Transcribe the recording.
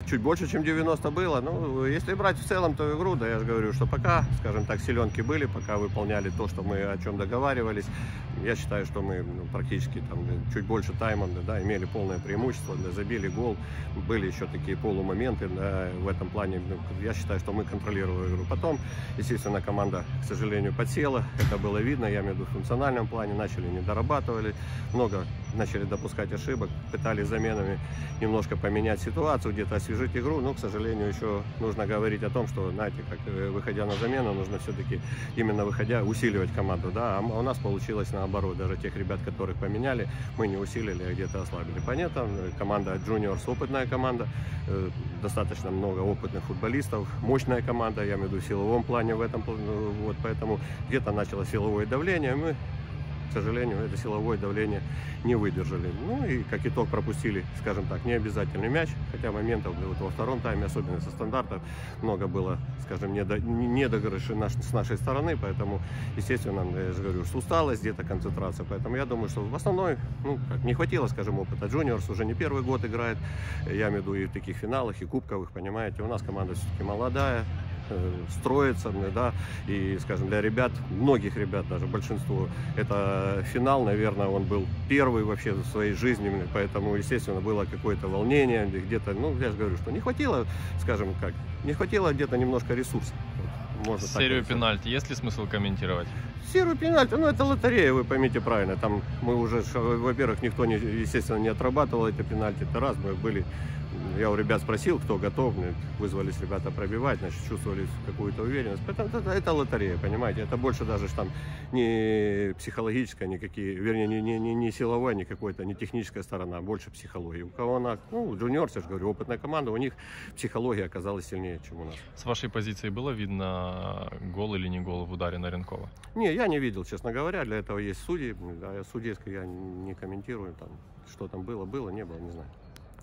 чуть больше, чем 90 было. Ну, если брать в целом ту игру, да, я же говорю, что пока, скажем так, силенки были, пока выполняли то, что мы о чем договаривались. Я считаю, что мы практически там чуть больше тайма, да, имели полное преимущество, да, забили гол. Были еще такие полумоменты, да, в этом плане. Я считаю, что мы контролировали игру. Потом, естественно, команда, к сожалению, подсела. Это было видно, я имею в виду в функциональном плане. Начали не дорабатывали, много начали допускать ошибок, пытались заменами немножко поменять ситуацию, где-то освежить игру. Но, к сожалению, еще нужно говорить о том, что, знаете, как выходя на замену, нужно все-таки именно выходя усиливать команду. Да? А у нас получилось наоборот. Даже тех ребят, которых поменяли, мы не усилили, а где-то ослабили. Понятно, команда Juniors опытная команда, достаточно много опытных футболистов, мощная команда, я имею в виду в силовом плане в этом. Вот, поэтому где-то началось силовое давление. Мы, к сожалению, это силовое давление не выдержали. Ну и как итог пропустили, скажем так, необязательный мяч. Хотя моментов вот во втором тайме, особенно со стандартов, много было, скажем, недоигрышей с нашей стороны. Поэтому, естественно, я же говорю, что усталость, где-то концентрация. Поэтому я думаю, что в основной, ну, как, не хватило, скажем, опыта. Juniors уже не первый год играет. Я имею в виду и в таких финалах, и кубковых, понимаете. У нас команда все-таки молодая, строится, да, и, скажем, для ребят, многих ребят, даже большинство, это финал, наверное, он был первый вообще в своей жизни, поэтому, естественно, было какое-то волнение, где-то, ну, я же говорю, что не хватило, скажем, как, не хватило где-то немножко ресурсов. Можно серию пенальти, есть ли смысл комментировать? Серию пенальти, ну, это лотерея, вы поймите правильно, там мы уже, во-первых, никто, естественно, не отрабатывал эти пенальти, это раз, мы были. Я у ребят спросил, кто готов, вызвались ребята пробивать, значит, чувствовали какую-то уверенность. Это лотерея, понимаете, это больше даже там не психологическая, вернее, не силовая, не какой-то, не техническая сторона, а больше психология. У кого она, ну, Juniors, я же говорю, опытная команда, у них психология оказалась сильнее, чем у нас. С вашей позиции было видно, гол или не гол в ударе на Ренкова? Не, я не видел, честно говоря, для этого есть судьи, судейское я не комментирую, там, что там было, не было, не знаю.